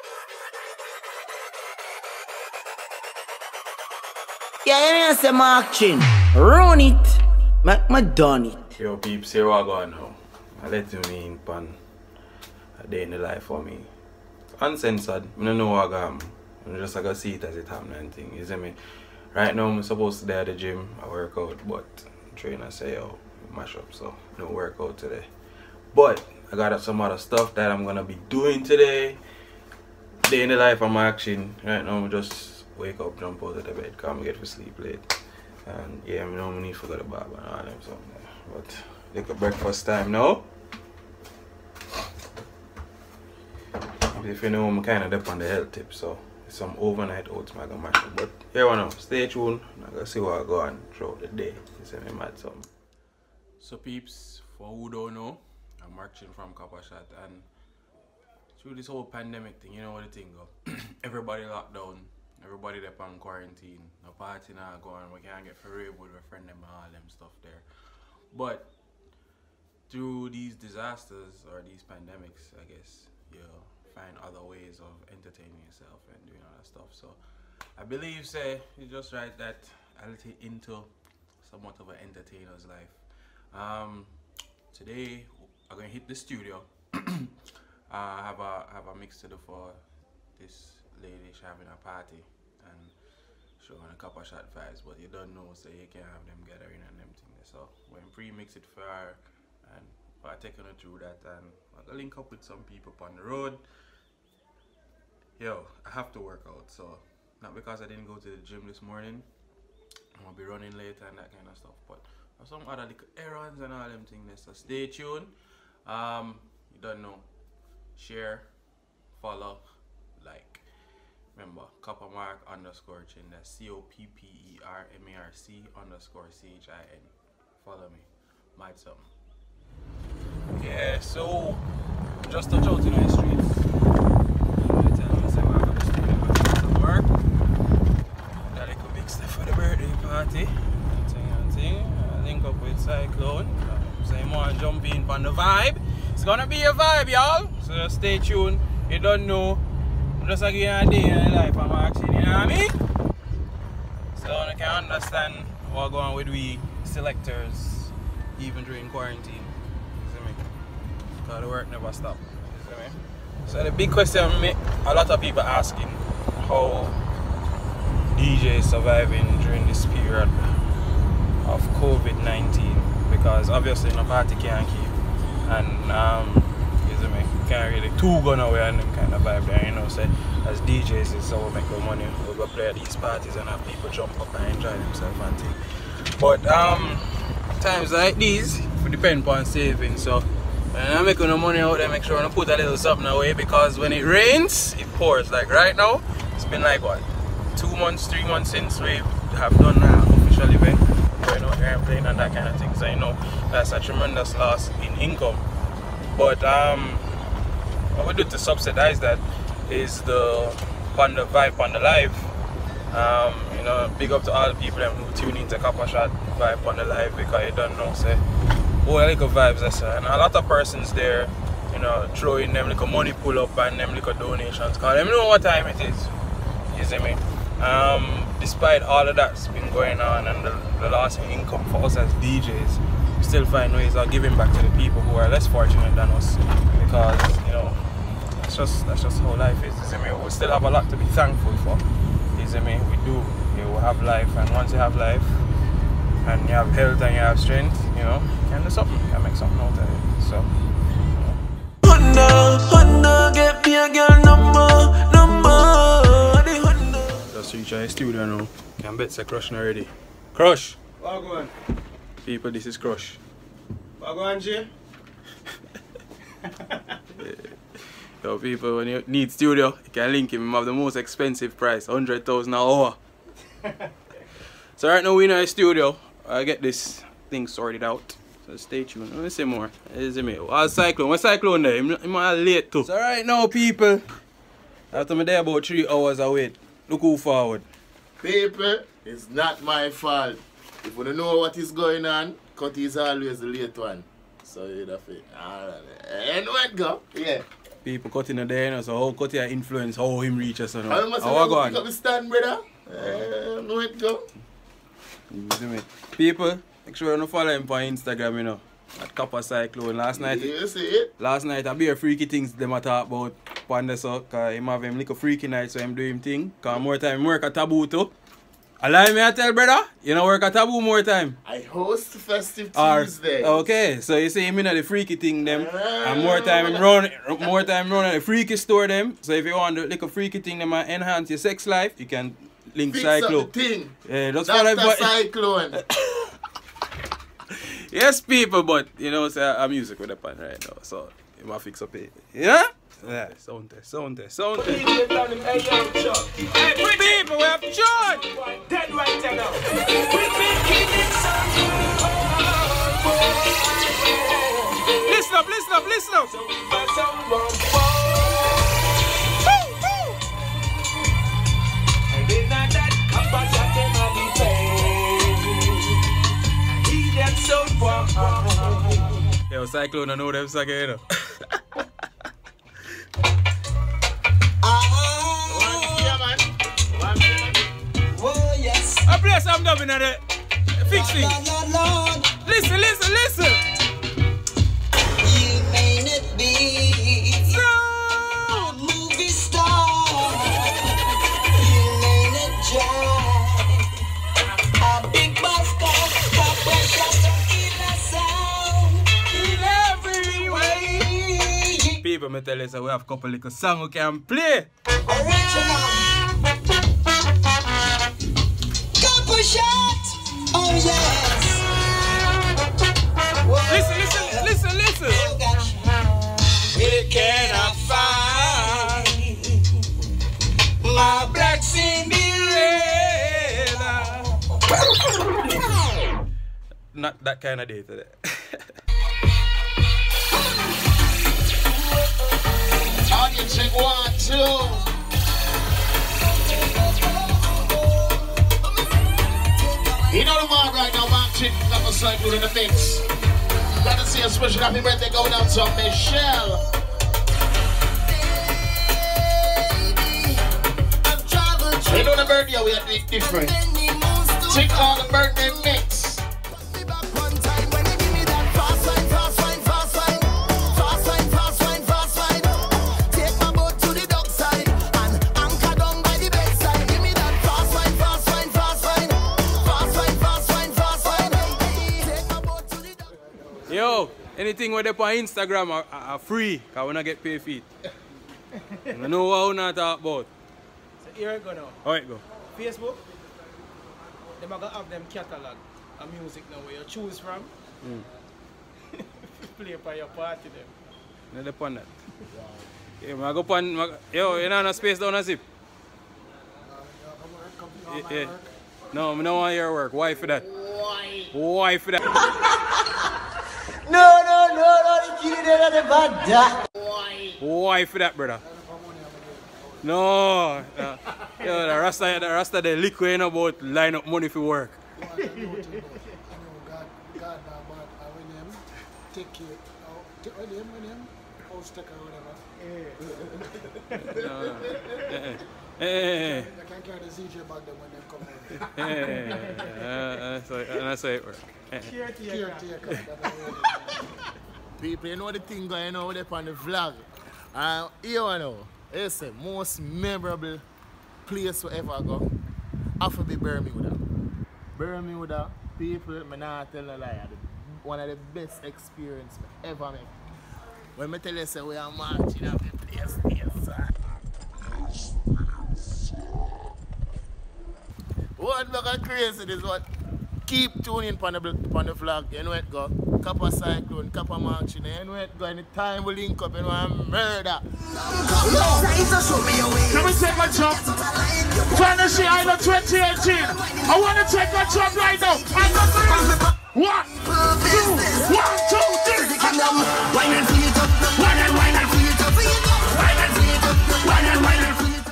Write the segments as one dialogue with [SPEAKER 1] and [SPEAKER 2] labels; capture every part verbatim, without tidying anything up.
[SPEAKER 1] Yeah, you say Marc Chin. Run it. Make me done it.
[SPEAKER 2] Yo, peeps, here I go now. I let you in pan a day in the life for me. Uncensored. I don't know what I'm I'm just like I see it as it happening and thing. You see me? Right now I'm supposed to be at the gym, I work out, but trainer say yo, mash up, so no workout today. But I got some other stuff that I'm gonna be doing today. Day in the life of Marc Chin. Right now I'm just wake up, jump out of the bed, come get for sleep late. And yeah, I know I need to go to the barber and all them something. But like a breakfast time now. If you know I'm kinda up on the health tip, so some overnight oats I can mash up. But here we know, stay tuned. I'm gonna see what I go on throughout the day. You see me mad something. So peeps, for who don't know, I'm Marc Chin from Coppershot, and through this whole pandemic thing, you know what the thing go. Everybody locked down. Everybody up on quarantine, no party now going, we can't get for real with our friend them and all them stuff there. But through these disasters or these pandemics, I guess, you find other ways of entertaining yourself and doing all that stuff. So I believe say it's just right that I let it into somewhat of an entertainer's life. Um, today I'm gonna hit the studio. I have a have a mix to do for this lady. She's having a party and showing a Coppershot vibes, but you don't know, so you can't have them gathering and them things. So when pre-mix it for her and I'm taking her through that, and I'm gonna link up with some people on the road. Yo, I have to work out, so not because I didn't go to the gym this morning, I'm gonna be running later and that kind of stuff, but some other little errands and all them things. So stay tuned. Um, you don't know, share, follow, like. Remember, Copper Marc underscore Chin, that's C O P P E R M A R C underscore C H I N. Follow me. Might some. Yeah, so just touch out in the streets. I tell them, say, I'm going to stay some work. Got a little big stuff for the birthday party. And thing and thing. I link up with Cyclone. So you want to jump in on the vibe. It's gonna be a vibe, y'all. So just stay tuned. You don't know. Just like you a day in the life I'm actually, you know what I mean? So I can understand what's going on with we selectors even during quarantine. You see me? Because the work never stops. You see me? So the big question me, a lot of people asking how D J is surviving during this period of COVID nineteen, because obviously no party can't keep, and um can't really two gun away and them kind of vibe there, you know. So as D Js is how we make our money. We go play at these parties and have people jump up and enjoy themselves and things. But um times like these we depend upon saving. So when I make no money out there, make sure I put a little something away, because when it rains it pours. Like right now, it's been like what, two months, three months since we have done an official event, going out there and playing and that kind of thing. So you know that's a tremendous loss in income. But um what we do to subsidize that is the on the vibe on the live. Um, you know, big up to all the people who tune into Coppershot vibe on the live, because you don't know, say, oh, I like vibes, I say. And a lot of persons there, you know, throwing them like a money pull up and them like a donations, because them know what time it is. You see me? Um, despite all of that's been going on and the, the loss in income for us as D Js, we still find ways of giving back to the people who are less fortunate than us, because, you know, That's just, that's just how life is. You see me? We still have a lot to be thankful for. You see me? We do. You will have life, and once you have life, and you have health and you have strength, you know, you can do something. You can make something out of it. So. Honda, Honda, get me a girl number, number. Just reach our studio now. Can bet say Crush already. Crush.
[SPEAKER 3] What going?
[SPEAKER 2] People, this is Crush.
[SPEAKER 3] What going, Jay?
[SPEAKER 2] So people, when you need studio, you can link him. He have the most expensive price, one hundred thousand an hour. So right now we in our studio. I get this thing sorted out. So stay tuned. Let me see more. Is me? What's Cyclone? What's Cyclone there? I'm, I'm late too. So right now people, after me there about three hours away, look who forward.
[SPEAKER 3] People, it's not my fault. If you don't know what is going on, Cutty is always the late one. So you have to. Alright. And where go? Yeah.
[SPEAKER 2] people cutting a day, you know, so how cut your influence, how him reach us, you know.
[SPEAKER 3] I must
[SPEAKER 2] How I go
[SPEAKER 3] pick up the stand, brother. Uh, know it go.
[SPEAKER 2] People, make sure you don't follow him on Instagram, you know. At Copper Cyclone. Last night,
[SPEAKER 3] You see it?
[SPEAKER 2] last night I be a freaky things them I talk about Panda so, cause him have him like a freaky night, so him do him thing. Cause more time him work at Taboo too. Allow me I tell brother, you know work at Taboo more time.
[SPEAKER 3] I host Festive
[SPEAKER 2] Or,
[SPEAKER 3] Tuesday.
[SPEAKER 2] okay, so you see him in the freaky thing them,
[SPEAKER 3] Ah.
[SPEAKER 2] and more time him run, more time run at the freaky store them. So if you want to like a freaky thing them and enhance your sex life, you can link
[SPEAKER 3] Fix
[SPEAKER 2] Cyclone.
[SPEAKER 3] up the thing.
[SPEAKER 2] Yeah, that's what I
[SPEAKER 3] Doctor Cyclone.
[SPEAKER 2] Yes, people, but you know, say I'm music with the pan right now, so you might fix up it. Yeah? Yeah, sound test, sound test, sound test.
[SPEAKER 4] Hey,
[SPEAKER 2] People, we have joy!
[SPEAKER 4] dead right now. We've been keeping something.
[SPEAKER 2] Listen up, listen up, listen up!
[SPEAKER 4] For someone and in that Coppershot them a defend. He them so far.
[SPEAKER 2] Yo, Cyclone, I know them song, you know. I play some dub in the fixing. Listen, listen, listen.
[SPEAKER 5] You may not be
[SPEAKER 2] So,
[SPEAKER 5] a movie star. You may not drive a big bus car. Coppershot in a sound in every way.
[SPEAKER 2] people, me tell you, so we have a couple little songs we can play.
[SPEAKER 5] Original. Coppershot. Oh yes.
[SPEAKER 2] Listen, listen, listen, listen.
[SPEAKER 5] Oh gosh.
[SPEAKER 2] We cannot find
[SPEAKER 5] My black Cinderella.
[SPEAKER 2] Not that kind of day today.
[SPEAKER 3] Audio check one, two. You know the man right now, Marc chick, Copper Cyclone in the mix. Gotta see a special happy birthday going out to Michelle. You know the birthday we are doing different. Take all the birthday mix.
[SPEAKER 2] Yo, anything with up on Instagram are, are, are free, because we don't get paid feet. I know what we not talk about.
[SPEAKER 6] So here I go now.
[SPEAKER 2] Alright, go.
[SPEAKER 6] Facebook, they might have them catalog of music now where you choose from.
[SPEAKER 2] Mm.
[SPEAKER 6] Play for your party them.
[SPEAKER 2] No depend that. Yeah, I go pan, yo, you know no space down a zip. Yeah, yeah. No, I don't want your work. Why for that? Why? Why for that?
[SPEAKER 5] No, no, no, no, the kid never die.
[SPEAKER 2] Why for that, brother? No, no. Yo, the Rasta, the Rasta, the liquid ain't about line up money for work.
[SPEAKER 7] Take care. When him, when him, house take or whatever.
[SPEAKER 2] No, no. Eh, eh, eh.
[SPEAKER 7] You can carry the Z J bag them when they come out.
[SPEAKER 2] Eh, eh, eh, eh, that's how- that's how it works. Eh, eh.
[SPEAKER 7] Caretaker, that's the word.
[SPEAKER 3] People, you know the thing going on there on the vlog. Uh, you know, it's the most memorable place we ever go. Have to be Bermuda. Bermuda, people, I'm not telling a lie, one of the best experiences I ever make. When I tell you, say, we are marching up the place, yes, sir. What make crazy is what? Keep tuning on the, on the vlog, you know it go. Copper Cyclone, Copper marching, you know it go. Anytime we link up, you know I'm murder.
[SPEAKER 4] Let me take a jump. Fantasy Island twenty eighteen. I want to take a jump right now. One, two, one, two, three. Wine and feel it up. Wine and wine and feel it up. Wine and feel it up. Wine and wine and feel it up.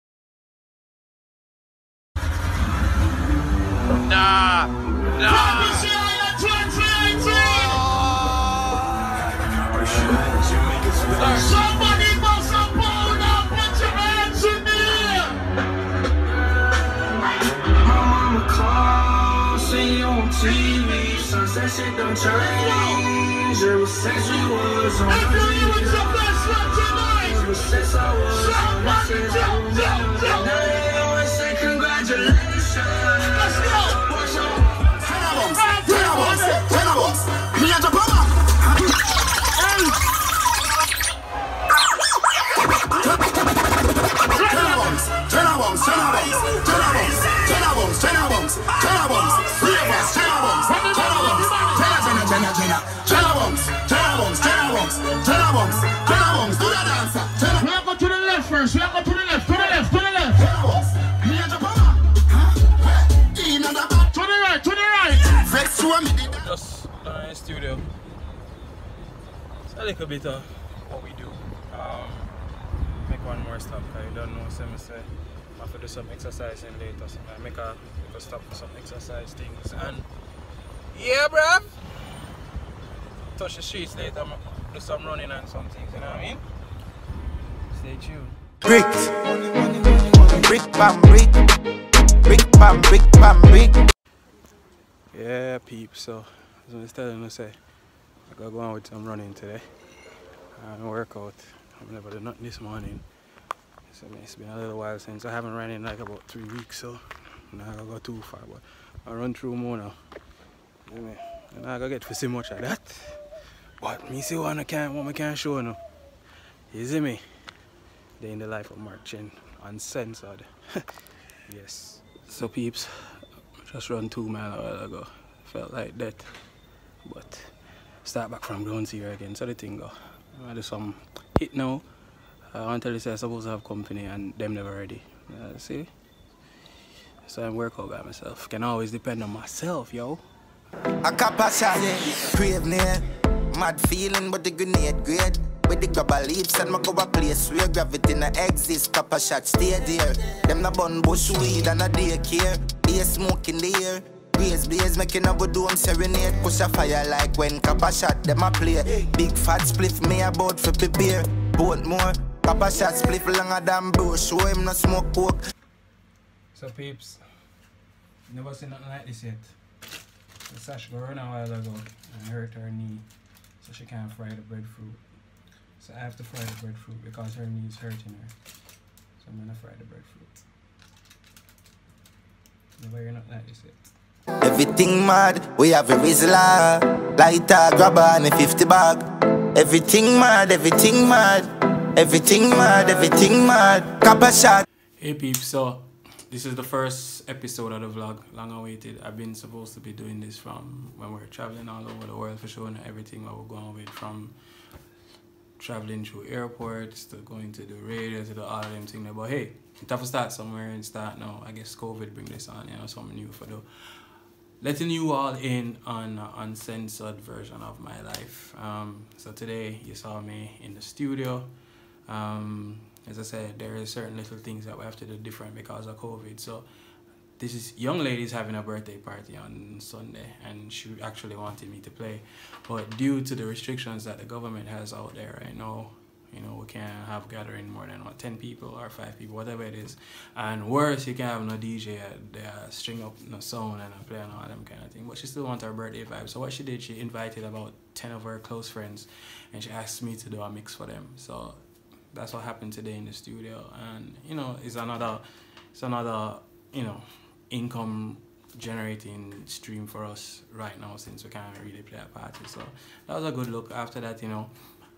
[SPEAKER 2] Nah, nah.
[SPEAKER 4] Fantasy Island twenty eighteen. Somebody
[SPEAKER 8] that shit don't change. Ever since we was on
[SPEAKER 4] If you hear it's the best one tonight,
[SPEAKER 8] ever since I was on
[SPEAKER 4] somebody jump, jump, jump.
[SPEAKER 8] now they always say congratulations.
[SPEAKER 4] Let's go.
[SPEAKER 8] Watch out.
[SPEAKER 4] Tenabums, tenabums, tenabums. Me and Japan. Tenabums, tenabums, tenabums, tenabums, tenabums, tenabums, tenabums, flavors, tenabums, tenabums, tenabums, tenabums, tenabums, tenabums, tenabums, tenabums, do the dancer. We are going to the left first. We are going to the left, to the left, to the left. Tenabums, me and Japan. To the right, to the right. Vex to me.
[SPEAKER 2] Just uh, in the studio. It's a little bit of what we do. Um, make one more stop because you don't know, so I say I have to do some exercising later. So I make a, make a stop for some exercise things. And yeah, bruv, touch the streets later, do some running and some things, you know what I mean? Stay tuned.
[SPEAKER 1] Brick, brick, bam, brick, brick, bam, brick, bam, brick.
[SPEAKER 2] Yeah, peeps. So as I was telling you, say I gotta go on with some running today and workout. I've never done nothing this morning. So it's been a little while since I haven't run in like about three weeks, so I'm not gonna go too far, but I run through more now. You know, and I gotta get to see much of that. But me see one I can't what I can't show now. You see me? Day in the life of Marc Uncensored. Yes. So peeps, just run two miles a while ago. Felt like that. But start back from ground zero again. So the thing go. I do some hit now. Uh, until they say I'm supposed to have company and them never ready. Uh, see? So I'm working by myself. Can always depend on myself, yo.
[SPEAKER 1] A Coppershot, crave near. Mad feeling but the grenade grade. With the grabber leaves and I go a place where gravity no exist. Coppershot stay there. Them na bun bush weed and a daycare. Air smoke in the air. Blaze blaze making a good dome serenade. Push a fire like when Coppershot them a play. Big fat spliff me about for prepare. Both more. Coppershot spliff longer than bro. Show him no smoke coke.
[SPEAKER 2] So peeps, never seen nothing like this yet. The Sash go run a while ago and hurt her knee, so she can't fry the breadfruit. So I have to fry the breadfruit because her knee is hurting her. So I'm gonna fry the breadfruit. Never hear nothing like this yet.
[SPEAKER 1] Everything mad, we have a Rizla. Lighter, grabber and a fifty bag. Everything mad, everything mad. Everything mad, everything mad. Coppershot.
[SPEAKER 2] Hey peeps, so this is the first episode of the vlog, long awaited. I've been supposed to be doing this from when we we're traveling all over the world for showing everything what we're going with, from traveling through airports to going to the radio to the all of them things. But hey, you have to start somewhere and start now. I guess COVID bring this on, you know, something new for the letting you all in on an uncensored version of my life. Um, so today you saw me in the studio. Um, as I said, there are certain little things that we have to do different because of COVID. So this is young lady's having a birthday party on Sunday and she actually wanted me to play. But due to the restrictions that the government has out there right now, you know, we can't have gathering more than what, ten people or five people, whatever it is. And worse, you can't have no D J there, string up no sound and play and all them kind of thing. But she still wants her birthday vibe. So what she did, she invited about ten of her close friends and she asked me to do a mix for them. So that's what happened today in the studio. And, you know, it's another, it's another, you know, income generating stream for us right now since we can't really play a party. So that was a good look. After that, you know,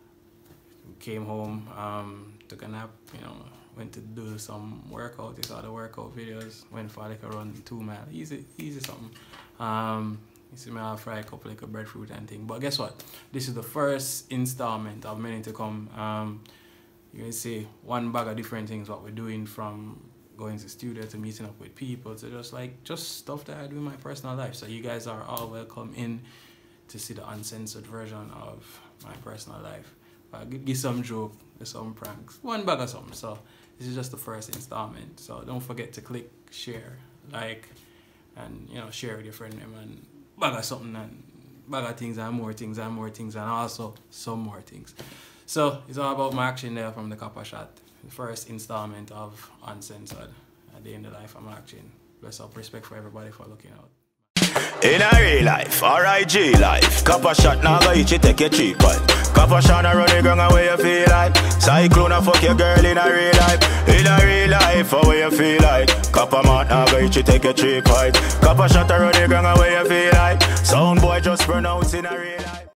[SPEAKER 2] came home, um, took a nap, you know, went to do some workout. You saw the workout videos, went for like a run two mile, easy, easy something. Um, you see me, I'll fry a couple like a breadfruit and thing. But guess what? This is the first installment of many to come. Um, you can see one bag of different things what we're doing, from going to the studio to meeting up with people to just like just stuff that I do in my personal life. So you guys are all welcome in to see the uncensored version of my personal life. Uh, give some joke, some pranks, one bag of something. So this is just the first installment. So don't forget to click, share, like, and you know, share with your friend and bag of something and bag of things and more things and more things and also some more things. So it's all about my action there from the Coppershot. The first installment of Uncensored. At the end of life, I'm action. Bless up, respect for everybody for looking out.
[SPEAKER 9] In a real life, R I G life. Coppershot now go eat you take your cheap pipe. Coppershot a run the ground away you feel like. Cyclone a fuck your girl in a real life. In a real life, how you feel like. Copper mat now go eat you take your cheap pipe. Coppershot a run the ground away you feel like. Sound boy just pronounce in a real life.